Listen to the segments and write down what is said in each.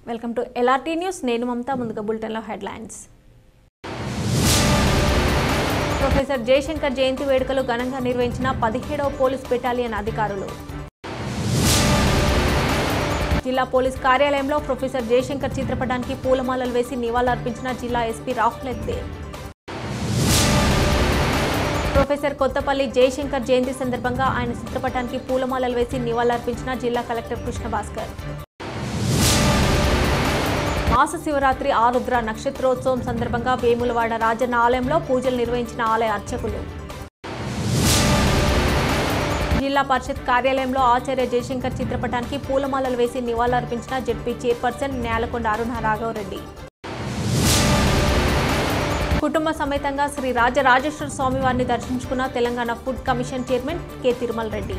Welcome to LRT news. నేను మమతా. ముందుగా బులెటిన్లో హెడ్లైన్స్. ప్రొఫెసర్ జయశంకర్ జయంతి వేడుకలు ఘనంగా నిర్వహించిన 17వ పోలీస్ బెటాలియన్ అధికారులు. జిల్లా పోలీస్ కార్యాలయంలో ప్రొఫెసర్ జయశంకర్ చిత్రపటానికి పూలమాలలు వేసి నివాళులర్పించిన జిల్లా ఎస్పీ రాహుల్ హెగ్డే. ప్రొఫెసర్ కొత్తపల్లి జయశంకర్ జయంతి సందర్భంగా ఆయన చిత్రపటానికి పూలమాలలు వేసి నివాళులర్పించిన జిల్లా కలెక్టర్ కృష్ణ భాస్కర్. మాస శివరాత్రి ఆరుద్ర నక్షత్రోత్సవం సందర్భంగా వేములవాడ రాజన్న ఆలయంలో పూజలు నిర్వహించిన ఆలయ అర్చకులు. జిల్లా పరిషత్ కార్యాలయంలో ఆచార్య జయశంకర్ చిత్రపటానికి పూలమాలలు వేసి నివాళులర్పించిన జెడ్పీ చైర్పర్సన్ న్యాలకొండ అరుణ రాఘవరెడ్డి. కుటుంబ సమేతంగా శ్రీ రాజరాజేశ్వర స్వామి వారిని దర్శించుకున్న Telangana food commission chairman K Tirumala Reddy.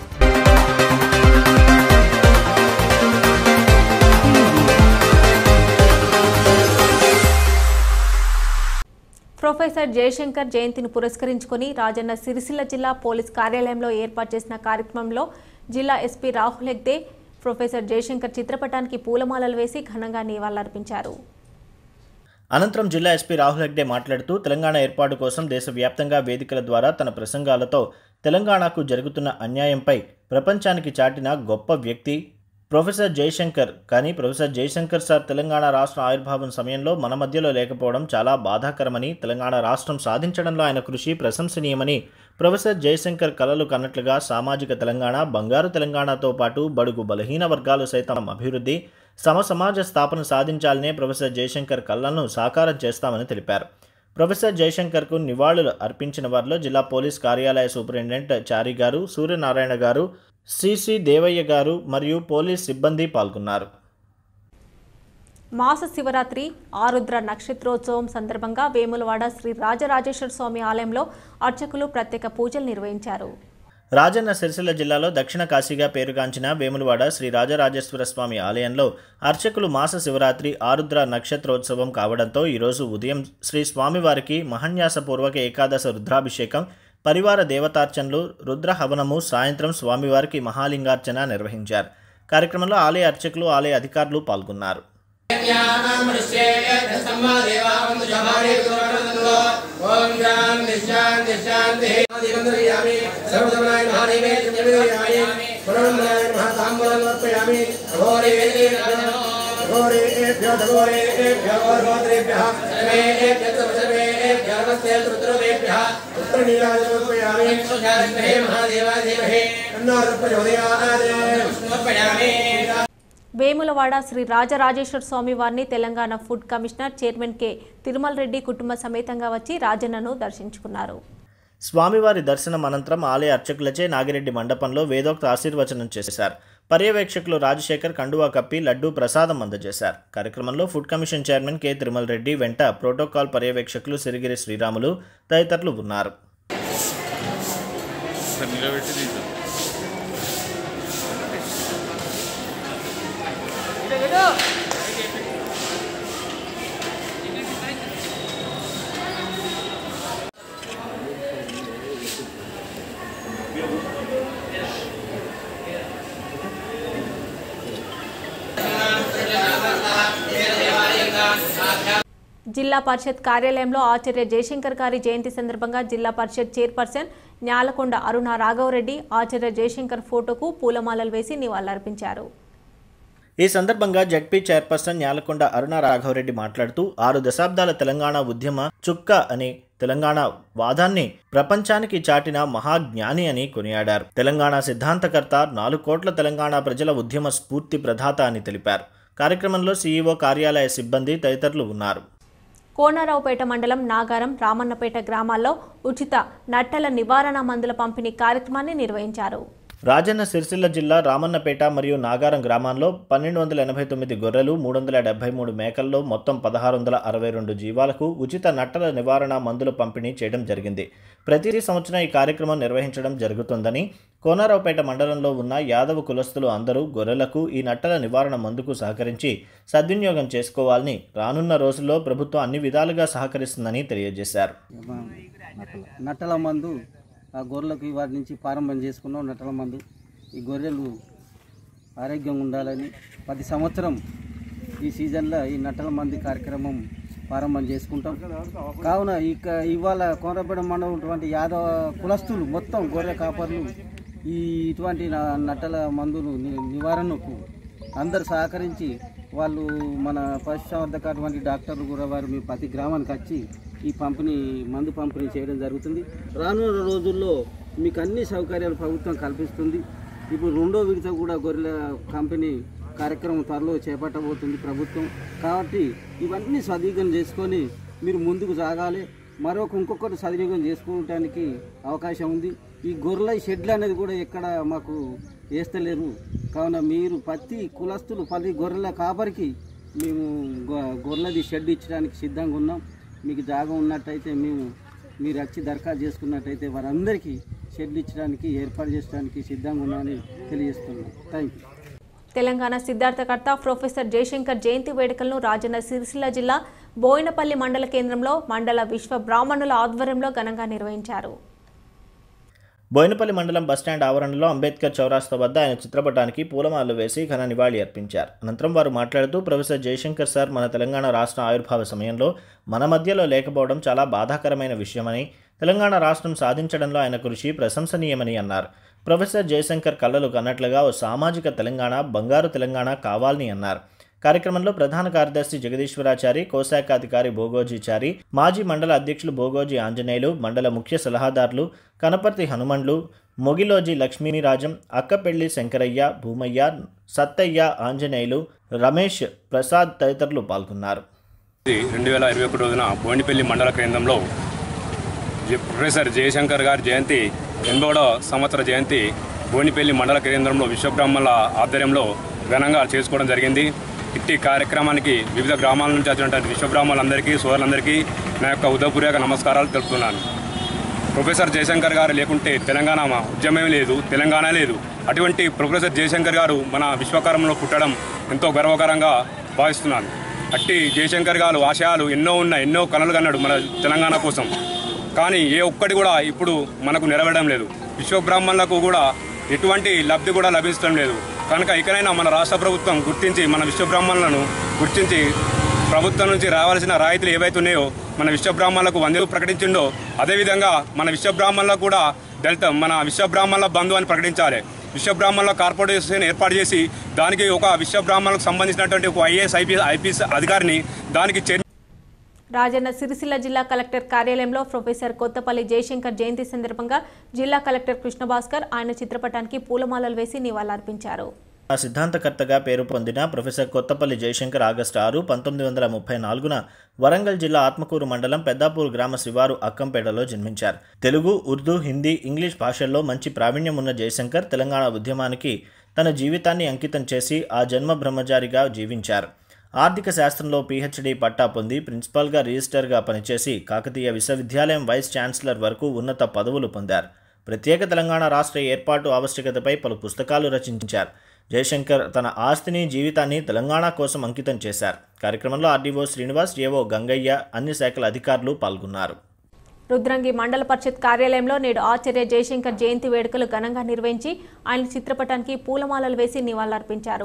Professor Jayashankar జయంతిని పురస్కరించుకుని రాజన్న సిరిసిల్ల జిల్లా పోలీస్ కార్యాలయంలో ఏర్పాటు చేసిన కార్యక్రమంలో జిల్లా ఎస్పీ రాహుల్ హెగ్డే ప్రొఫెసర్ జయశంకర్ చిత్రపటానికి పూలమాలలు వేసి ఘనంగా నివాళులర్పించారు. అనంతరం జిల్లా ఎస్పీ రాహుల్ హెగ్డే మాట్లాడుతూ తెలంగాణ ఏర్పాటు కోసం దేశవ్యాప్తంగా వేదికల ద్వారా తన ప్రసంగాలతో తెలంగాణకు జరుగుతున్న అన్యాయంపై ప్రపంచానికి చాటిన గొప్ప వ్యక్తి ప్రొఫెసర్ జయశంకర్. కానీ ప్రొఫెసర్ జయశంకర్ సార్ తెలంగాణ రాష్ట్ర ఆవిర్భావం సమయంలో మన మధ్యలో లేకపోవడం చాలా బాధాకరమని, తెలంగాణ రాష్ట్రం సాధించడంలో ఆయన కృషి ప్రశంసనీయమని, ప్రొఫెసర్ జయశంకర్ కలలు కన్నట్లుగా సామాజిక తెలంగాణ, బంగారు తెలంగాణతో పాటు బడుగు బలహీన వర్గాలు సైతం అభివృద్ధి, సమసమాజ స్థాపన సాధించాలనే ప్రొఫెసర్ జయశంకర్ కలలను సాకారం చేస్తామని తెలిపారు. ప్రొఫెసర్ జయశంకర్కు నివాళులు అర్పించిన వారిలో జిల్లా పోలీస్ కార్యాలయ సూపరింటెండెంట్ చారి గారు, సూర్యనారాయణ గారు, సిసి దేవయ్య గారు మరియు పోలీస్ సిబ్బంది పాల్గొన్నారు. మాస శివరాత్రి ఆరుద్ర నక్షత్రోత్సవం సందర్భంగా వేములవాడ శ్రీ రాజరాజేశ్వర స్వామి ఆలయంలో అర్చకులు ప్రత్యేక పూజలు నిర్వహించారు. రాజన్న సిరిసిల్ల జిల్లాలో దక్షిణ కాశీగా పేరుగాంచిన వేములవాడ శ్రీ రాజరాజేశ్వర స్వామి ఆలయంలో అర్చకులు మాస శివరాత్రి ఆరుద్ర నక్షత్రోత్సవం కావడంతో ఈరోజు ఉదయం శ్రీ స్వామివారికి మహాన్యాసపూర్వక ఏకాదశ రుద్రాభిషేకం, పరివార దేవతార్చనలు, రుద్రహవనము, సాయంత్రం స్వామివారికి మహాలింగార్చన నిర్వహించారు. కార్యక్రమంలో ఆలయ అర్చకులు, ఆలయ అధికారులు పాల్గొన్నారు. వేములవాడ శ్రీ రాజరాజేశ్వర స్వామి వారిని Telangana food commissioner chairman K Tirumala Reddy కుటుంబ సమేతంగా వచ్చి రాజన్నను దర్శించుకున్నారు. స్వామివారి దర్శనం అనంతరం ఆలయ అర్చకులచే నాగిరెడ్డి మండపంలో వేదోక్త ఆశీర్వచనం చేశారు. పర్యవేక్షకులు రాజశేఖర్ కండువా కప్పి లడ్డూ ప్రసాదం అందజేశారు. కార్యక్రమంలో food commission chairman K Tirumala Reddy వెంట ప్రోటోకాల్ పర్యవేక్షకులు సిరిగిరి శ్రీరాములు తదితరులు ఉన్నారు. జిల్లా పరిషత్ కార్యాలయంలో ఆచార్య జయశంకర్ గారి జయంతి సందర్భంగా జిల్లా పరిషత్ చైర్పర్సన్ న్యాలకొండ అరుణ రాఘవరెడ్డి ఆచార్య జయశంకర్ ఫోటోకు పూలమాలలు వేసి నివాళులర్పించారు. ఈ సందర్భంగా జెడ్పీ చైర్పర్సన్ న్యాలకొండ అరుణ రాఘవరెడ్డి మాట్లాడుతూ 6 దశాబ్దాల తెలంగాణ ఉద్యమ చుక్క అని, తెలంగాణ వాదాన్ని ప్రపంచానికి చాటిన మహాజ్ఞాని అని కొనియాడారు. తెలంగాణ సిద్ధాంతకర్త, 4 కోట్ల తెలంగాణ ప్రజల ఉద్యమ స్ఫూర్తి ప్రదాత అని తెలిపారు. కార్యక్రమంలో సీఈఓ కార్యాలయ సిబ్బంది తదితరులు ఉన్నారు. కోనరావుపేట మండలం నాగారం, రామన్నపేట గ్రామాల్లో ఉచిత నట్టల నివారణ మందుల పంపిణీ కార్యక్రమాన్ని నిర్వహించారు. రాజన్న సిరిసిల్ల జిల్లా రామన్నపేట మరియు నాగారం గ్రామాల్లో 1289 గొర్రెలు, 373 మేకల్లో మొత్తం 1662 జీవాలకు ఉచిత నట్టల నివారణ మందులు పంపిణీ చేయడం జరిగింది. ప్రతి సంవత్సరం ఈ కార్యక్రమం నిర్వహించడం జరుగుతుందని, కోనరావుపేట మండలంలో ఉన్న యాదవ కులస్తులు అందరూ గొర్రెలకు ఈ నట్టల నివారణ మందుకు సహకరించి సద్వినియోగం చేసుకోవాలని, రానున్న రోజుల్లో ప్రభుత్వం అన్ని విధాలుగా సహకరిస్తుందని తెలియజేశారు. నట్టల మందు గొర్రెలకు వాటి నుంచి ప్రారంభం చేసుకున్నాం. నట్టల మందు ఈ గొర్రెలు ఆరోగ్యంగా ఉండాలని ప్రతి సంవత్సరం ఈ సీజన్లో ఈ నట్టల మంది కార్యక్రమం ప్రారంభం చేసుకుంటాం. కావున ఇవాళ కోనరాపేట మండలం ఉన్నటువంటి యాదవ కులస్తులు మొత్తం గొర్రె కాపర్లు ఇటువంటి నట్టల మందులు నివారణకు అందరు సహకరించి వాళ్ళు మన పశుసంవర్ధక అటువంటి డాక్టర్లు కూడా వారు మీ ప్రతి గ్రామానికి వచ్చి ఈ మందు పంపిణీ చేయడం జరుగుతుంది. రానున్న రోజుల్లో మీకు అన్ని సౌకర్యాలు ప్రభుత్వం కల్పిస్తుంది. ఇప్పుడు 2వ విడత కూడా గొర్రెల కంపెనీ కార్యక్రమం త్వరలో చేపట్టబోతుంది ప్రభుత్వం. కాబట్టి ఇవన్నీ సద్వినియోగం చేసుకొని మీరు ముందుకు సాగాలి. ఇంకొకటి సద్వినియోగం చేసుకోవడానికి అవకాశం ఉంది. ఈ గొర్రెల షెడ్లు అనేది కూడా ఎక్కడ మాకు వేస్తలేరు. కావున మీరు ప్రతి కులస్తులు ప్రతి గొర్రెల కాపరికి మేము గొర్రెలది షెడ్ ఇచ్చడానికి సిద్ధంగా ఉన్నాం. మీకు జాగా ఉన్నట్టయితే మీరు వచ్చి దరఖాస్తు చేసుకున్నట్టయితే వారందరికీ షెడ్లు ఇచ్చడానికి ఏర్పాటు చేయడానికి సిద్ధంగా ఉన్నామని తెలియజేస్తున్నాం. Thank you. తెలంగాణ సిద్ధార్థకర్త ప్రొఫెసర్ జయశంకర్ జయంతి వేడుకలను రాజన్న సిరిసిల్ల జిల్లా బోయినపల్లి మండల కేంద్రంలో మండల విశ్వ బ్రాహ్మణుల ఆధ్వర్యంలో ఘనంగా నిర్వహించారు. బోయినపల్లి మండలం బస్టాండ్ ఆవరణలో అంబేద్కర్ చౌరాస్తా వద్ద ఆయన చిత్రపటానికి పూలమాలలు వేసి ఘన నివాళి అర్పించారు. అనంతరం వారు మాట్లాడుతూ ప్రొఫెసర్ జయశంకర్ సార్ మన తెలంగాణ రాష్ట్ర ఆవిర్భావ సమయంలో మన మధ్యలో లేకపోవడం చాలా బాధాకరమైన విషయమని, తెలంగాణ రాష్ట్రం సాధించడంలో ఆయన కృషి ప్రశంసనీయమని అన్నారు. ప్రొఫెసర్ జయశంకర్ కలలు కన్నట్లుగా ఓ సామాజిక తెలంగాణ, బంగారు తెలంగాణ కావాలని అన్నారు. కార్యక్రమంలో ప్రధాన కార్యదర్శి జగదీశ్వరాచారి, కోశాఖాధికారి భోగోజీచారి, మాజీ మండల అధ్యక్షులు భోగోజీ ఆంజనేయులు, మండల ముఖ్య సలహాదారులు కనపర్తి హనుమండ్లు, మొగిలోజీ లక్ష్మీరాజం, అక్కపెళ్లి శంకరయ్య, భూమయ్య, సత్తయ్య, ఆంజనేయులు, రమేష్, ప్రసాద్ తదితరులు పాల్గొన్నారు. 2021 రోజున బోయినపల్లి మండల కేంద్రంలో ప్రొఫెసర్ జయశంకర్ గారి జయంతి 80వ సంవత్సర జయంతి బోయినపల్లి మండల కేంద్రంలో విశ్వబ్రాహ్మణుల ఆధ్వర్యంలో ఘనంగా చేసుకోవడం జరిగింది. ఇట్టి కార్యక్రమానికి వివిధ గ్రామాల నుంచి వచ్చినటువంటి విశ్వబ్రాహ్మణులందరికీ, సోదరులందరికీ నా యొక్క ఉదయపూర్వక నమస్కారాలు తెలుపుతున్నాను. ప్రొఫెసర్ జయశంకర్ గారు లేకుంటే తెలంగాణ ఉద్యమం లేదు, తెలంగాణ లేదు. అటువంటి ప్రొఫెసర్ జయశంకర్ గారు మన విశ్వకరంలో పుట్టడం ఎంతో గర్వకరంగా భావిస్తున్నాను. అట్టి జయశంకర్ గారు ఆశయాలు ఎన్నో ఉన్నాయి, ఎన్నో కలలు కన్నాడు మన తెలంగాణ కోసం. కానీ ఏ ఒక్కటి కూడా ఇప్పుడు మనకు నెరవేరడం లేదు. విశ్వబ్రాహ్మణులకు కూడా ఎటువంటి లబ్ధి కూడా లభించడం లేదు. కనుక ఇకనైనా మన రాష్ట్ర ప్రభుత్వం గుర్తించి మన విశ్వబ్రాహ్మణులను గుర్తించి ప్రభుత్వం నుంచి రావాల్సిన రాయితీలు ఏవైతే ఉన్నాయో మన విశ్వబ్రాహ్మణులకు 100 ప్రకటించిండో అదేవిధంగా మన విశ్వబ్రాహ్మణులకు కూడా మన విశ్వబ్రాహ్మణుల బంధు అని ప్రకటించాలి. విశ్వబ్రాహ్మణుల కార్పొరేషన్ ఏర్పాటు చేసి దానికి ఒక విశ్వబ్రాహ్మణులకు సంబంధించినటువంటి ఒక IAS, IPS అధికారిని దానికి రాజన్న సిరిసిల్ల జిల్లా కలెక్టర్ కార్యాలయంలో ప్రొఫెసర్ కొత్తపల్లి జయశంకర్ జయంతి సందర్భంగా జిల్లా కలెక్టర్ కృష్ణభాస్కర్ ఆయన చిత్రపటానికి పూలమాలలు వేసి నివాళులర్పించారు. సిద్ధాంతకర్తగా పేరు పొందిన ప్రొఫెసర్ కొత్తపల్లి జయశంకర్ ఆగస్టు 6, 1934న వరంగల్ జిల్లా ఆత్మకూరు మండలం పెద్దాపూర్ గ్రామ శివారు అక్కంపేటలో జన్మించారు. తెలుగు, ఉర్దూ, హిందీ, ఇంగ్లీష్ భాషల్లో మంచి ప్రావీణ్యం ఉన్న జయశంకర్ తెలంగాణ ఉద్యమానికి తన జీవితాన్ని అంకితం చేసి ఆ జన్మ బ్రహ్మచారిగా జీవించారు. ఆర్థిక శాస్త్రంలో PhD పట్టా పొంది ప్రిన్సిపాల్గా, రిజిస్టర్గా పనిచేసి కాకతీయ విశ్వవిద్యాలయం వైస్ ఛాన్సలర్ వరకు ఉన్నత పదవులు పొందారు. ప్రత్యేక తెలంగాణ రాష్ట్ర ఏర్పాటు ఆవశ్యకతపై పలు పుస్తకాలు రచించారు. జయశంకర్ తన ఆస్తిని, జీవితాన్ని తెలంగాణ కోసం అంకితం చేశారు. కార్యక్రమంలో RDO శ్రీనివాస్, ఏవో గంగయ్య, అన్ని శాఖల అధికారులు పాల్గొన్నారు. రుద్రంగి మండల పరిషత్ కార్యాలయంలో నేడు ఆచార్య జయశంకర్ జయంతి వేడుకలు ఘనంగా నిర్వహించి ఆయన చిత్రపటానికి పూలమాలలు వేసి నివాళులర్పించారు.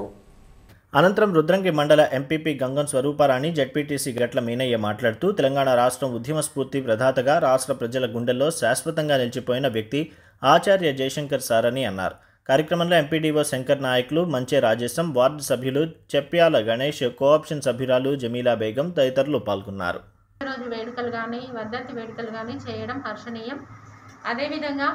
అనంతరం రుద్రంగి మండల MPP గంగం స్వరూపారాణి, ZPTC గట్ల మీనయ్య మాట్లాడుతూ తెలంగాణ రాష్ట్రం ఉద్యమ స్ఫూర్తి ప్రదాతగా రాష్ట్ర ప్రజల గుండెల్లో శాశ్వతంగా నిలిచిపోయిన వ్యక్తి ఆచార్య జయశంకర్ సార్ అని అన్నారు. కార్యక్రమంలో MPDO శంకర్ నాయకులు, మంచే రాజేశం, వార్డు సభ్యులు చెప్యాల గణేష్, కోఆప్షన్ సభ్యురాలు జమీలా బేగం తదితరులు పాల్గొన్నారు. రోజు వేడుకలు కానీ వర్ధంతి వేడుకలు కానీ చేయడం హర్షణీయం. అదేవిధంగా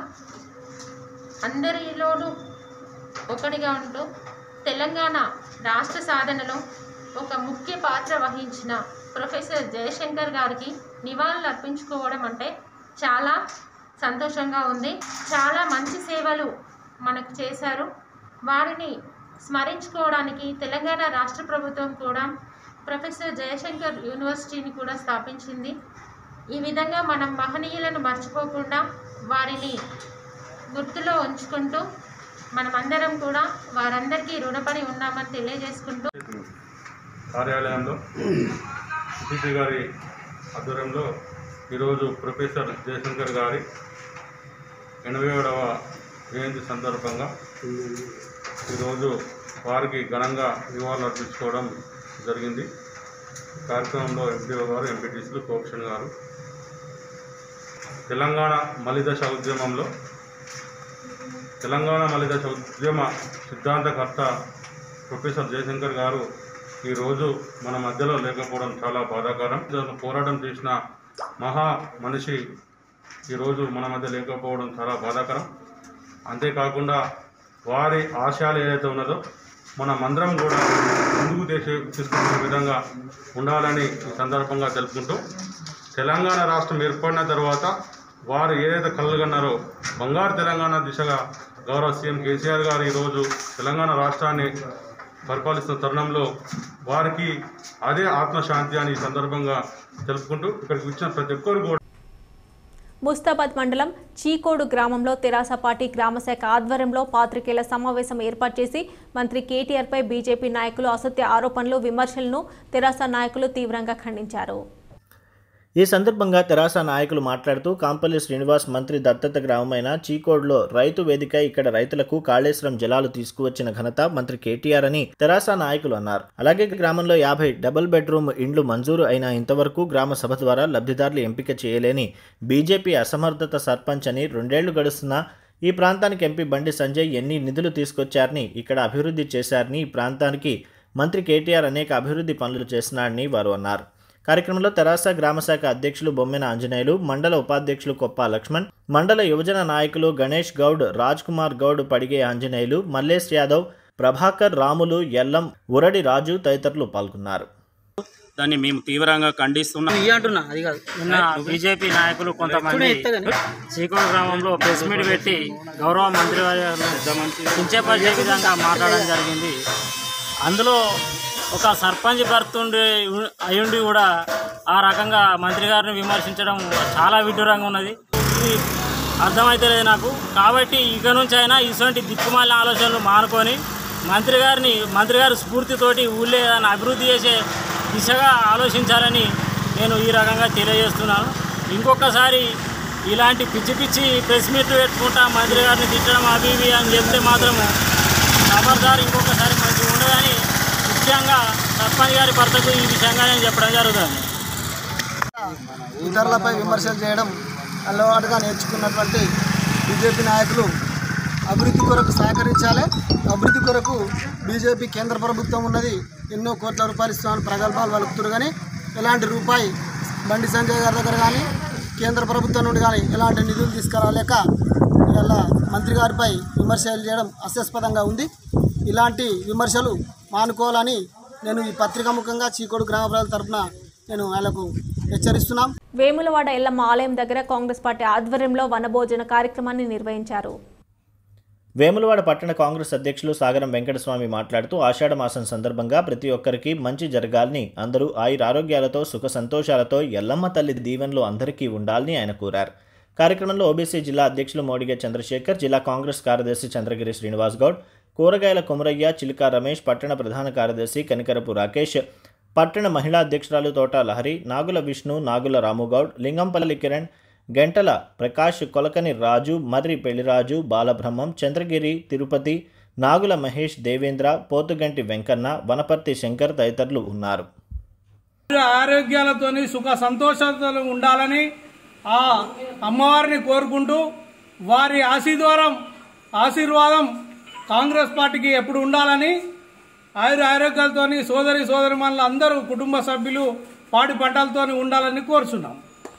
అందరిలోనూ ఒకటిగా ఉంటూ తెలంగాణ రాష్ట్ర సాధనలో ఒక ముఖ్య పాత్ర వహించిన ప్రొఫెసర్ జయశంకర్ గారికి నివాళులు అర్పించుకోవడం అంటే చాలా సంతోషంగా ఉంది. చాలా మంచి సేవలు మనకు చేశారు. వారిని స్మరించుకోవడానికి తెలంగాణ రాష్ట్ర ప్రభుత్వం కూడా ప్రొఫెసర్ జయశంకర్ యూనివర్సిటీని కూడా స్థాపించింది. ఈ విధంగా మనం మహనీయులను మర్చిపోకుండా వారిని గుర్తులో ఉంచుకుంటూ మనమందరం కూడా వారందరికీ రుణపడి ఉన్నామని తెలియజేసుకుంటూ కార్యాలయంలో సిపి గారి ఆధ్వర్యంలో ఈరోజు ప్రొఫెసర్ జయశంకర్ గారి 87వ జయంతి సందర్భంగా ఈరోజు వారికి ఘనంగా నివాళులు అర్పించుకోవడం జరిగింది. కార్యక్రమంలో ఎంపీఓ గారు, ఎంపీటీసీలు, కోఆప్షన్ గారు, తెలంగాణ మలిదశ ఉద్యమంలో తెలంగాణ మలిదశ ఉద్యమ సిద్ధాంతకర్త ప్రొఫెసర్ జయశంకర్ గారు ఈరోజు మన మధ్యలో లేకపోవడం చాలా బాధాకరం. పోరాటం చేసిన మహా మనిషి ఈరోజు మన మధ్య లేకపోవడం చాలా బాధాకరం. అంతేకాకుండా వారి ఆశయాలు ఏదైతే ఉన్నదో మనమందరం కూడా ముందుకు తీసుకునే విధంగా ఉండాలని ఈ సందర్భంగా తెలుపుకుంటూ, తెలంగాణ రాష్ట్రం ఏర్పడిన తర్వాత వారు ఏదైతే కలలుగన్నారో బంగారు తెలంగాణ దిశగా గౌరవ సీఎం కేసీఆర్ గారు ఈరోజు తెలంగాణ రాష్ట్రాన్ని పరిపాలిస్తున్న తరుణంలో వారికి అదే ఆత్మశాంతి అని ఈ సందర్భంగా తెలుపుకుంటూ ఇక్కడికి వచ్చిన ప్రతి ఒక్కరు కూడా. ముస్తాబాద్ మండలం చీకోడు గ్రామంలో తెరాస పార్టీ గ్రామశాఖ ఆధ్వర్యంలో పాత్రికేయుల సమావేశం ఏర్పాటు చేసి మంత్రి కేటీఆర్పై బీజేపీ నాయకులు అసత్య ఆరోపణలు, విమర్శలను తెరాస నాయకులు తీవ్రంగా ఖండించారు. ఈ సందర్భంగా తెరాస నాయకులు మాట్లాడుతూ కాంపల్లి శ్రీనివాస్ మంత్రి దత్తత గ్రామమైన చీకోడ్లో రైతు వేదిక ఇక్కడ రైతులకు కాళేశ్వరం జలాలు తీసుకువచ్చిన ఘనత మంత్రి కేటీఆర్ అని తెరాస నాయకులు అన్నారు. అలాగే గ్రామంలో 50 డబుల్ బెడ్రూమ్ ఇండ్లు మంజూరు అయినా ఇంతవరకు గ్రామ సభ ద్వారా లబ్ధిదారులు ఎంపిక చేయలేని బీజేపీ అసమర్థత సర్పంచ్ అని 2 ఏళ్లు గడుస్తున్నా ఈ ప్రాంతానికి ఎంపీ బండి సంజయ్ ఎన్ని నిధులు తీసుకొచ్చారని, ఇక్కడ అభివృద్ధి చేశారని, ఈ ప్రాంతానికి మంత్రి కేటీఆర్ అనేక అభివృద్ధి పనులు చేస్తున్నారని వారు అన్నారు. కార్యక్రమంలో తెరాస గ్రామశాఖ అధ్యక్షులు బొమ్మెన ఆంజనేయులు, మండల ఉపాధ్యక్షులు కొప్ప లక్ష్మణ్, మండల యువజన నాయకులు గణేష్ గౌడ్, రాజ్ కుమార్ గౌడ్, పడిగే ఆంజనేయులు, మల్లేష్ యాదవ్, ప్రభాకర్, రాములు, ఎల్లం, ఉరడి రాజు తదితరులు పాల్గొన్నారు. దాన్ని మేము తీవ్రంగా ఖండిస్తున్నాం. బీజేపీ నాయకులు కొంతమంది చీకోడు గ్రామంలో ప్రెస్ మీట్ పెట్టి గౌరవ మంత్రి కించపరిచే విధంగా మాట్లాడడం జరిగింది. అందులో ఒక సర్పంచ్ భర్తుండి అయ్యుండి కూడా ఆ రకంగా మంత్రి గారిని విమర్శించడం చాలా విడ్డూరంగా ఉన్నది. ఇది అర్థమైతలేదు నాకు. కాబట్టి ఇక నుంచి అయినా ఇటువంటి దిక్కుమాలిన ఆలోచనలు మానుకొని మంత్రి గారి స్ఫూర్తితోటి ఊళ్ళో ఏదైనా అభివృద్ధి చేసే దిశగా ఆలోచించాలని నేను ఈ రకంగా తెలియజేస్తున్నాను. ఇంకొకసారి ఇలాంటి పిచ్చి పిచ్చి ప్రెస్ మీట్లు పెట్టుకుంటా మంత్రి గారిని తిట్టడం అవి ఇవి అని చెప్తే మాత్రము ఖబర్దారు ఇంకొకసారి మంచిగా ఉండదని ముఖ్యంగా సర్పంచ్ గారి భర్తకు ఈ విషయంగా నేను చెప్పడం జరుగుతుంది. ఇతరులపై విమర్శలు చేయడం అలవాటుగా నేర్చుకున్నటువంటి బీజేపీ నాయకులు అభివృద్ధి కొరకు సహకరించాలి. అభివృద్ధి కొరకు బీజేపీ కేంద్ర ప్రభుత్వం ఉన్నది, ఎన్నో కోట్ల రూపాయలు ఇస్తామని ప్రగల్భాలు వలుపుతున్నారు. కానీ ఎలాంటి రూపాయి బండి సంజయ్ గారి దగ్గర కానీ కేంద్ర ప్రభుత్వం నుండి కానీ ఎలాంటి నిధులు తీసుకురాలేక ఇలా మంత్రి గారిపై విమర్శలు చేయడం హాస్యాస్పదంగా ఉంది. ఇలాంటి విమర్శలు మానుకోవాలని నేను ఈ పత్రికా ముఖంగా చీకోడు గ్రామ ప్రజల తరఫున నేను ఆయనకు హెచ్చరిస్తున్నాం. వేములవాడ ఎల్లమ్మ ఆలయం దగ్గర కాంగ్రెస్ పార్టీ ఆధ్వర్యంలో వనభోజన కార్యక్రమాన్ని నిర్వహించారు. వేములవాడ పట్టణ కాంగ్రెస్ అధ్యక్షులు సాగరం వెంకటస్వామి మాట్లాడుతూ ఆషాఢ మాసం సందర్భంగా ప్రతి ఒక్కరికి మంచి జరగాలని, అందరూ ఆయురారోగ్యాలతో సుఖ సంతోషాలతో ఎల్లమ్మ తల్లి దీవెనలు అందరికీ ఉండాలని ఆయన కోరారు. కార్యక్రమంలో ఓబీసీ జిల్లా అధ్యక్షులు మోడిగే చంద్రశేఖర్, జిల్లా కాంగ్రెస్ కార్యదర్శి చంద్రగిరి శ్రీనివాస్ గౌడ్, కూరగాయల కుమరయ్య, చిలుక రమేష్, పట్టణ ప్రధాన కార్యదర్శి కనికరపు రాకేష్, పట్టణ మహిళా అధ్యక్షురాలు తోట లహరి, నాగుల విష్ణు, నాగుల రాముగౌడ్, లింగంపల్లి కిరణ్, గంటల ప్రకాష్, కొలకని రాజు, మర్రి పెళ్లిరాజు, బాలబ్రహ్మం, చంద్రగిరి తిరుపతి, నాగుల మహేష్, దేవేంద్ర, పోతుగంటి వెంకన్న, వనపర్తి శంకర్ తదితరులు ఉన్నారు. ఆరోగ్యాలతోని సుఖ సంతోషాలతో ఉండాలని ఆ అమ్మవారిని కోరుకుంటూ వారి ఆశీర్వాదం కాంగ్రెస్ పార్టీకి ఎప్పుడు ఉండాలని ఆరోగ్యాలతో సోదరిమణులు అందరూ కుటుంబ సభ్యులు పాడి పంటలతో ఉండాలని కోరుచున్నాం.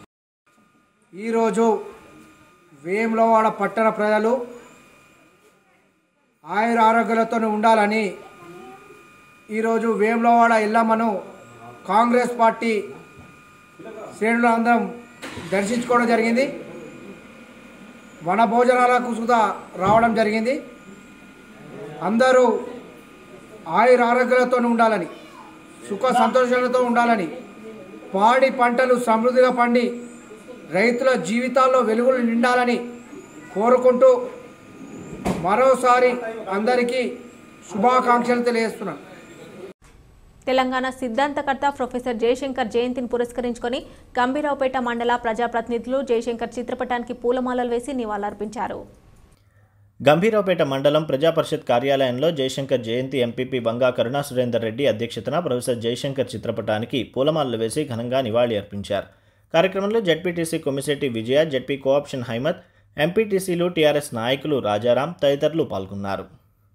ఈరోజు వేములవాడ పట్టణ ప్రజలు ఆరోగ్యాలతో ఉండాలని ఈరోజు వేములవాడ ఎల్లమ్మను కాంగ్రెస్ పార్టీ శ్రేణులు అందరం దర్శించుకోవడం జరిగింది. వన భోజనాలకు సుధా రావడం జరిగింది. అందరూ ఆరోగ్యాలతో ఉండాలని, సుఖ సంతోషాలతో ఉండాలని, పాడి పంటలు సమృద్ధిగా పండి రైతుల జీవితాల్లో వెలుగులు నిండాలని కోరుకుంటూ మరోసారి అందరికీ శుభాకాంక్షలు తెలియజేస్తున్నాను. తెలంగాణ సిద్ధాంతకర్త ప్రొఫెసర్ జయశంకర్ జయంతిని పురస్కరించుకొని గంభీరావుపేట మండల ప్రజాప్రతినిధులు జయశంకర్ చిత్రపటానికి పూలమాలలు వేసి నివాళులర్పించారు. గంభీరావుపేట మండలం ప్రజాపరిషత్ కార్యాలయంలో జయశంకర్ జయంతి ఎంపీపీ వంగా కరుణా సురేందర్ రెడ్డి అధ్యక్షతన ప్రొఫెసర్ జయశంకర్ చిత్రపటానికి పూలమాలలు వేసి ఘనంగా నివాళి అర్పించారు. కార్యక్రమంలో ZPTC Komisetti Vijaya, ZP co-option Haimat, ఎంపీటీసీలు, టీఆర్ఎస్ నాయకులు రాజారాం తదితరులు పాల్గొన్నారు.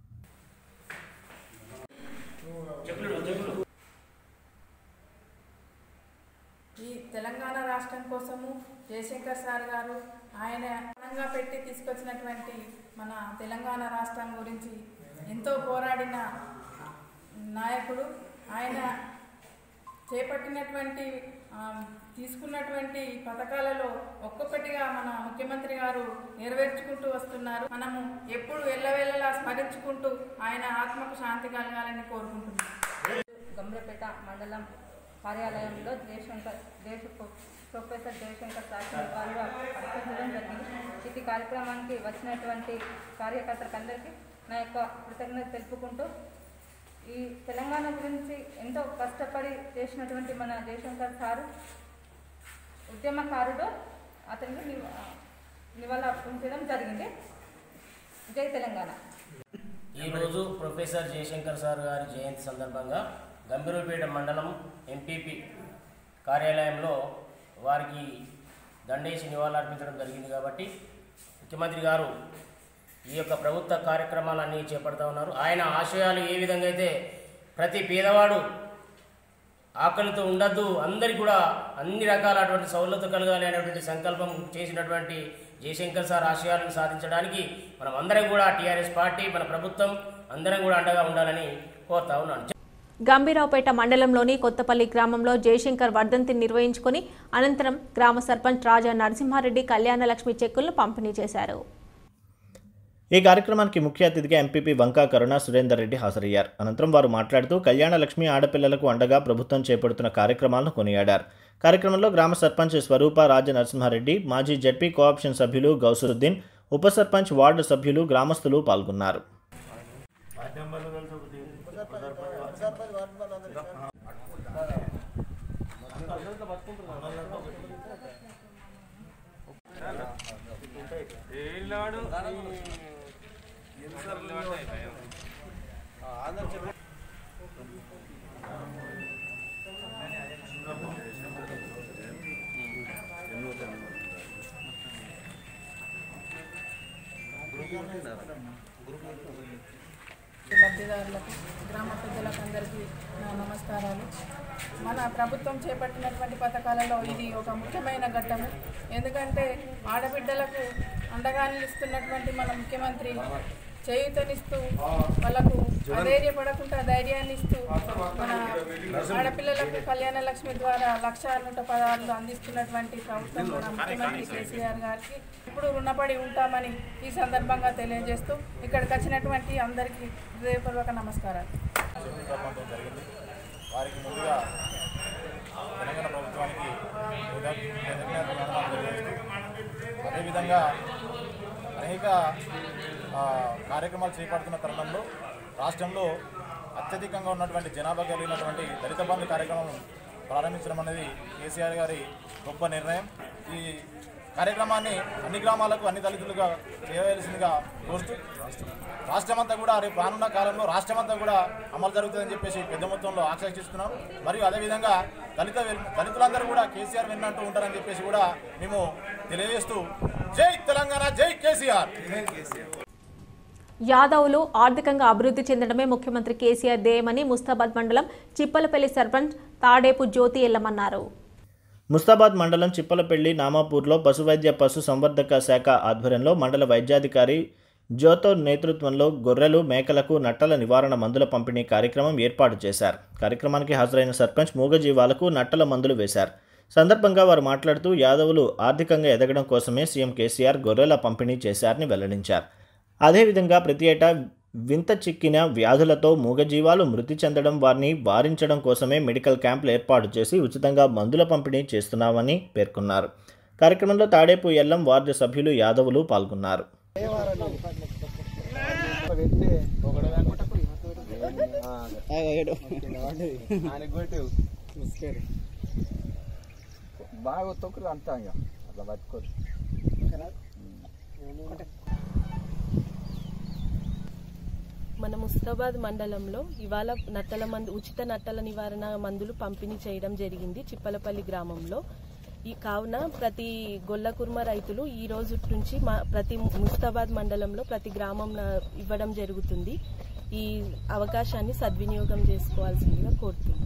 ఈ తెలంగాణ రాష్ట్రం కోసము జయశంకర్ సార్ గారు ఆయన ప్రాణంగా పెట్టి తీసుకొచ్చినటువంటి మన తెలంగాణ రాష్ట్రం గురించి ఎంతో పోరాడిన నాయకుడు. ఆయన చేపట్టినటువంటి తీసుకున్నటువంటి పథకాలలో ఒక్కొక్కటిగా మన ముఖ్యమంత్రి గారు నెరవేర్చుకుంటూ వస్తున్నారు. మనము ఎప్పుడు ఎల్లవేళలా స్మరించుకుంటూ ఆయన ఆత్మకు శాంతి కలగాలని కోరుకుంటున్నాం. గంభీరావుపేట మండలం కార్యాలయంలో ప్రొఫెసర్ జయశంకర్ సార్ వారు అర్పించడం జరిగింది. ఇది కార్యక్రమానికి వచ్చినటువంటి కార్యకర్తలందరికీ నా యొక్క కృతజ్ఞత తెలుపుకుంటూ, ఈ తెలంగాణ గురించి ఎంతో కష్టపడి చేసినటువంటి మన జయశంకర్ సారు ఉద్యమకారుడు, అతనికి నివాళులు అర్పించడం జరిగింది. జై తెలంగాణ. ఈరోజు ప్రొఫెసర్ జయశంకర్ సార్ గారి జయంతి సందర్భంగా గంభీరావుపేట మండలం ఎంపీపీ కార్యాలయంలో వారికి దండేసి నివాళులు అర్పించడం జరిగింది. కాబట్టి ముఖ్యమంత్రి గారు ఈ యొక్క ప్రభుత్వ కార్యక్రమాలన్నీ చేపడతా ఉన్నారు. ఆయన ఆశయాలు ఏ విధంగా అయితే ప్రతి పేదవాడు ఆకలితో ఉండద్దు, అందరికీ కూడా అన్ని రకాలటువంటి సౌలతులు కలగాలి అనేటువంటి సంకల్పం చేసినటువంటి జయశంకర్ సార్ ఆశయాలను సాధించడానికి మనం అందరం కూడా టీఆర్ఎస్ పార్టీ, మన ప్రభుత్వం అందరం కూడా అండగా ఉండాలని కోరుతా ఉన్నాను. గంభీరావుపేట మండలంలోని కొత్తపల్లి గ్రామంలో జయశంకర్ వర్ధంతిని నిర్వహించుకుని అనంతరం గ్రామ సర్పంచ్ రాజా నరసింహారెడ్డి కళ్యాణలక్ష్మి చెక్కులను పంపిణీ చేశారు. ఈ కార్యక్రమానికి ముఖ్య అతిథిగా ఎంపీపీ వంకా కరుణా సురేందర్ రెడ్డి హాజరయ్యారు. అనంతరం వారు మాట్లాడుతూ కళ్యాణలక్ష్మి ఆడపిల్లలకు అండగా ప్రభుత్వం చేపడుతున్న కార్యక్రమాలను కొనియాడారు. కార్యక్రమంలో గ్రామ సర్పంచ్ స్వరూప రాజా నరసింహారెడ్డి, మాజీ జెడ్పీ కోఆప్షన్ సభ్యులు గౌసుద్దీన్, ఉప సర్పంచ్, వార్డు సభ్యులు, గ్రామస్తులు పాల్గొన్నారు. లబ్ధిదారులకు, గ్రామ పెద్దలకు అందరికీ నా నమస్కారాలు. మన ప్రభుత్వం చేపట్టినటువంటి పథకాలలో ఇది ఒక ముఖ్యమైన ఘట్టము. ఎందుకంటే ఆడబిడ్డలకు అండగా నిలుస్తున్నటువంటి మన ముఖ్యమంత్రి చేయూతనిస్తూ వాళ్ళకు అధైర్యపడకుండా ధైర్యాన్ని ఇస్తూ మన ఆడపిల్లలకు కళ్యాణలక్ష్మి ద్వారా 1,116 అందిస్తున్నటువంటి ప్రభుత్వం మన ముఖ్యమంత్రి కేసీఆర్ గారికి ఇప్పుడు రుణపడి ఉంటామని ఈ సందర్భంగా తెలియజేస్తూ ఇక్కడికి వచ్చినటువంటి అందరికీ హృదయపూర్వక నమస్కారాలు. వారికి ముందుగా తెలంగాణ ప్రభుత్వానికి అదేవిధంగా అనేక కార్యక్రమాలు చేపడుతున్న తరుణంలో రాష్ట్రంలో అత్యధికంగా ఉన్నటువంటి జనాభా కలిగినటువంటి దళిత బంధు కార్యక్రమం ప్రారంభించడం అనేది కేసీఆర్ గారి గొప్ప నిర్ణయం. ఈ కార్యక్రమాన్ని అన్ని గ్రామాలకు, అన్ని దళితులుగా చేయవలసిందిగా కోరుతూ రాష్ట్రమంతా కూడా రేపు రానున్న కాలంలో రాష్ట్రమంతా కూడా అమలు జరుగుతుందని చెప్పేసి పెద్ద మొత్తంలో ఆకాంక్షిస్తున్నాం. మరియు అదేవిధంగా దళితులందరూ కూడా కేసీఆర్ విన్నట్టు ఉంటారని చెప్పేసి కూడా మేము తెలియజేస్తూ జై తెలంగాణ, జై కేసీఆర్. యాదవులు ఆర్థికంగా అభివృద్ధి చెందడమే ముఖ్యమంత్రి కేసీఆర్ ధ్యేయమని ముస్తాబాద్ మండలం చిప్పలపల్లి సర్పంచ్ తాడేపు జ్యోతి ఎల్లమన్నారు. ముస్తాబాద్ మండలం చిప్పలపల్లి నామాపూర్లో పశువైద్య పశు సంవర్ధక శాఖ ఆధ్వర్యంలో మండల వైద్యాధికారి జ్యోతో నేతృత్వంలో గొర్రెలు, మేకలకు నట్టల నివారణ మందుల పంపిణీ కార్యక్రమం ఏర్పాటు చేశారు. కార్యక్రమానికి హాజరైన సర్పంచ్ మూగజీవాలకు నట్టల మందులు వేశారు. సందర్భంగా వారు మాట్లాడుతూ యాదవులు ఆర్థికంగా ఎదగడం కోసమే సీఎం కేసీఆర్ గొర్రెల పంపిణీ చేశారని వెల్లడించారు. అదేవిధంగా ప్రతి ఏటా వింత చిక్కిన వ్యాధులతో మూగజీవాలు మృతి చెందడం వారిని వారించడం కోసమే మెడికల్ క్యాంపులు ఏర్పాటు చేసి ఉచితంగా మందుల పంపిణీ చేస్తున్నామని పేర్కొన్నారు. కార్యక్రమంలో తాడేపు ఎల్లం వార్డు సభ్యులు, యాదవులు పాల్గొన్నారు. బాగా తొక్కులు అంతా అట్లా పట్టుకోరు. మన ముస్తాబాద్ మండలంలో ఇవాళ ఉచిత నట్టల నివారణ మందులు పంపిణీ చేయడం జరిగింది చిప్పలపల్లి గ్రామంలో. ఈ కావున ప్రతి గొల్లకుర్మ రైతులు ఈ రోజు నుంచి ప్రతి ముస్తాబాద్ మండలంలో ప్రతి గ్రామం ఇవ్వడం జరుగుతుంది. ఈ అవకాశాన్ని సద్వినియోగం చేసుకోవాల్సిందిగా కోరుతున్నాం.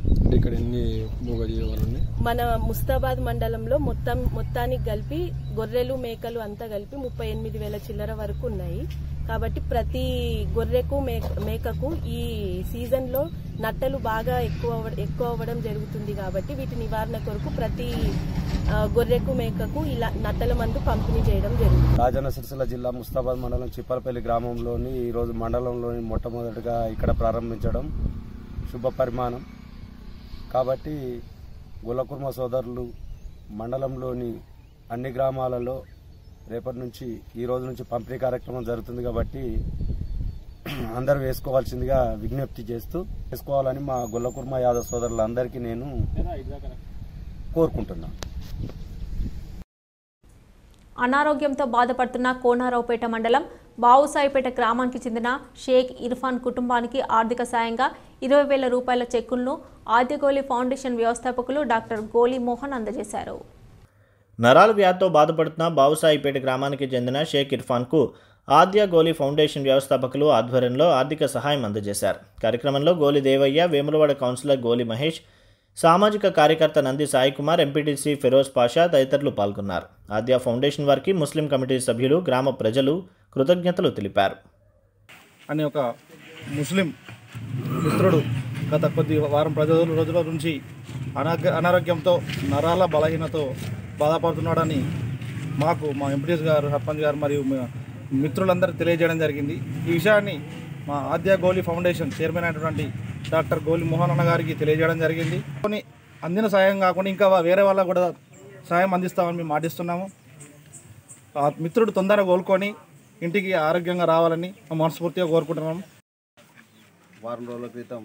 మన ముస్తాబాద్ మండలంలో మొత్తానికి కలిపి గొర్రెలు మేకలు అంతా కలిపి 38,000 చిల్లర వరకు ఉన్నాయి. కాబట్టి ప్రతి గొర్రెకు మేకకు ఈ సీజన్ లో నట్టలు బాగా ఎక్కువ అవ్వడం జరుగుతుంది. కాబట్టి వీటి నివారణ కొరకు ప్రతి గొర్రెకు మేకకు ఇలా నట్టల మందు పంపిణీ చేయడం జరుగుతుంది. రాజన్న సిరిసిల్ల జిల్లా ముస్తాబాద్ మండలం చిప్పలపల్లి గ్రామంలోని ఈరోజు మండలంలోని మొట్టమొదటిగా ఇక్కడ ప్రారంభించడం శుభ పరిమాణం. కాబట్టి గొల్లకుర్మ సోదరులు మండలంలోని అన్ని గ్రామాలలో రేపటి నుంచి ఈ రోజు నుంచి పంపిణీ కార్యక్రమం జరుగుతుంది. కాబట్టి అందరూ వేసుకోవాల్సిందిగా విజ్ఞప్తి చేస్తూ వేసుకోవాలని మా గొల్లకుర్మ యాదవ్ సోదరులందరికీ నేను కోరుకుంటున్నాను. అనారోగ్యంతో బాధపడుతున్న కోనారావుపేట మండలం బావుసాయిపేట గ్రామానికి చెందిన షేక్ ఇర్ఫాన్ కుటుంబానికి ఆర్థిక సాయంగా 20,000 రూపాయల చెక్కులను ఆద్యగోలి ఫౌండేషన్ వ్యవస్థాపకులు డాక్టర్ గోలి మోహన్ అందజేశారు. నరాల వ్యాధితో బాధపడుతున్న బావుసాయిపేట గ్రామానికి చెందిన షేక్ ఇర్ఫాన్కు ఆద్య గోలి ఫౌండేషన్ వ్యవస్థాపకులు ఆధ్వర్యంలో ఆర్థిక సహాయం అందజేశారు. కార్యక్రమంలో గోలి దేవయ్య, వేములవాడ కౌన్సిలర్ గోలి మహేష్, సామాజిక కార్యకర్త నంది సాయి కుమార్, ఎంపీటీసీ ఫిరోజ్ పాషా తదితరులు పాల్గొన్నారు. ఆద్య ఫౌండేషన్ వారికి ముస్లిం కమిటీ సభ్యులు, గ్రామ ప్రజలు కృతజ్ఞతలు తెలిపారు. అని ఒక ముస్లిం మిత్రుడు గత కొద్ది వారం రోజుల నుంచి అనారోగ్యంతో నరాల బలహీనతో బాధపడుతున్నాడని మాకు మా ఎంపీటీసీ గారు, సర్పంచ్ గారు మరియు మిత్రులందరూ తెలియజేయడం జరిగింది. ఈ విషయాన్ని మా ఆద్య గోలి ఫౌండేషన్ చైర్మన్ అయినటువంటి డాక్టర్ గోలి మోహన్ అన్న గారికి తెలియజేయడం జరిగింది. కొన్ని అందిన సాయం కాకుండా ఇంకా వేరే వాళ్ళకు కూడా సాయం అందిస్తామని మేము మాటిస్తున్నాము. ఆ మిత్రుడు తొందరగా కోలుకొని ఇంటికి ఆరోగ్యంగా రావాలని మనస్ఫూర్తిగా కోరుకుంటున్నాము. వారం రోజుల క్రితం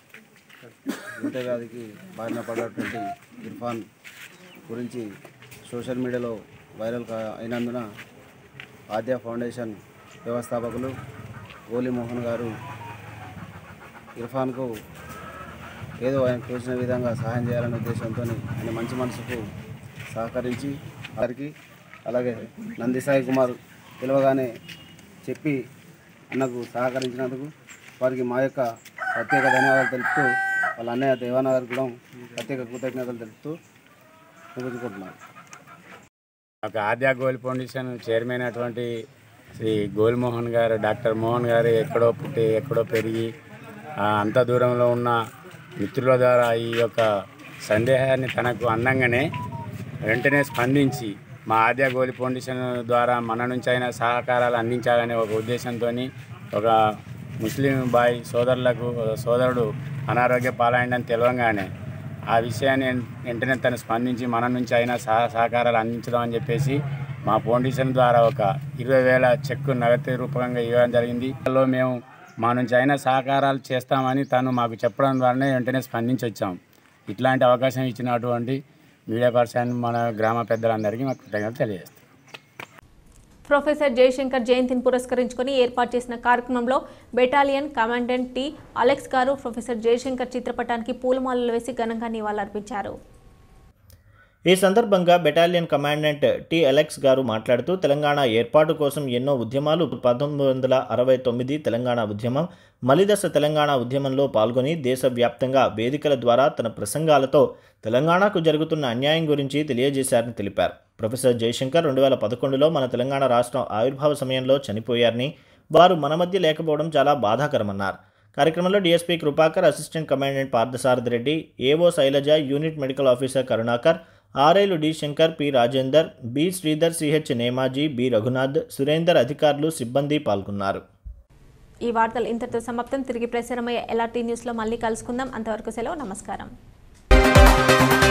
గుండె వ్యాధికి బారిన పడినటువంటి ఇర్ఫాన్ గురించి సోషల్ మీడియాలో వైరల్ అయినందున ఆద్య ఫౌండేషన్ వ్యవస్థాపకులు గోలి మోహన్ గారు ఇర్ఫాన్కు ఏదో ఆయన తోచిన విధంగా సహాయం చేయాలనే ఉద్దేశంతో ఆయన మంచి మనసుకు సహకరించి వారికి అలాగే నంది సాయి కుమార్ పిలవగానే చెప్పి అన్నకు సహకరించినందుకు వారికి మా యొక్క ప్రత్యేక ధన్యవాదాలు తెలుపుతూ వాళ్ళ అన్నయ్య దేవాన గారికి కూడా ప్రత్యేక కృతజ్ఞతలు తెలుపుతూ ముగించుకుంటున్నారు. ఒక ఆద్య గోలి ఫౌండేషన్ చైర్మన్ అయినటువంటి శ్రీ గోలి మోహన్ గారు, డాక్టర్ మోహన్ గారు ఎక్కడో పుట్టి ఎక్కడో పెరిగి అంత దూరంలో ఉన్న మిత్రుల ద్వారా ఈ యొక్క సందేహాన్ని తనకు అందంగానే వెంటనే స్పందించి మా ఆద్య గోలి ఫౌండేషన్ ద్వారా మన నుంచి అయినా సహకారాలు అందించాలనే ఒక ఉద్దేశంతో ఒక ముస్లిం బాయ్ సోదరుడు అనారోగ్య పాలైందని తెలవంగానే ఆ విషయాన్ని వెంటనే తను స్పందించి మన నుంచి అయినా సహకారాలు అందించడం చెప్పేసి మా ఫౌండేషన్ ద్వారా ఒక 20,000 చెక్కు నగదు రూపంగా ఇవ్వడం జరిగింది. అందులో మేము మా నుంచి అయినా సహకారాలు చేస్తామని తను మాకు చెప్పడం ద్వారానే వెంటనే స్పందించి వచ్చాం. ఇట్లాంటి అవకాశం ఇచ్చినటువంటి మీడియా పర్సన్ మన గ్రామ పెద్దలందరికీ మాకు కృతజ్ఞతలు తెలియజేస్తాం. ప్రొఫెసర్ జయశంకర్ జయంతిని పురస్కరించుకొని ఏర్పాటు చేసిన కార్యక్రమంలో బెటాలియన్ కమాండెంట్ టి అలెక్స్ గారు ప్రొఫెసర్ జయశంకర్ చిత్రపటానికి పూలమాలలు వేసి ఘనంగా నివాళులర్పించారు. ఈ సందర్భంగా బెటాలియన్ కమాండెంట్ టి అలెక్స్ గారు మాట్లాడుతూ తెలంగాణ ఏర్పాటు కోసం ఎన్నో ఉద్యమాలు 1969 తెలంగాణ ఉద్యమం, మలిదశ తెలంగాణ ఉద్యమంలో పాల్గొని దేశవ్యాప్తంగా వేదికల ద్వారా తన ప్రసంగాలతో తెలంగాణకు జరుగుతున్న అన్యాయం గురించి తెలియజేశారని తెలిపారు. ప్రొఫెసర్ జయశంకర్ 2011లో మన తెలంగాణ రాష్ట్రం ఆవిర్భావ సమయంలో చనిపోయారని, వారు మన మధ్య లేకపోవడం చాలా బాధాకరమన్నారు. కార్యక్రమంలో DSP Kripakar, assistant commandant Parthasarathi Reddy, AO Shailaja, unit medical officer Karunakar, ఆర్ఐలు D Shankar, P Rajender, B Sridhar, CH Nemaji, B Raghunath, Surender, అధికారులు, సిబ్బంది పాల్గొన్నారు. ఈ వార్తలు ఇంతటితో సమాప్తం. తిరిగి ప్రసారమయ్యే LRT న్యూస్లో మళ్ళీ కలుసుకుందాం. అంతవరకు సెలవు. నమస్కారం.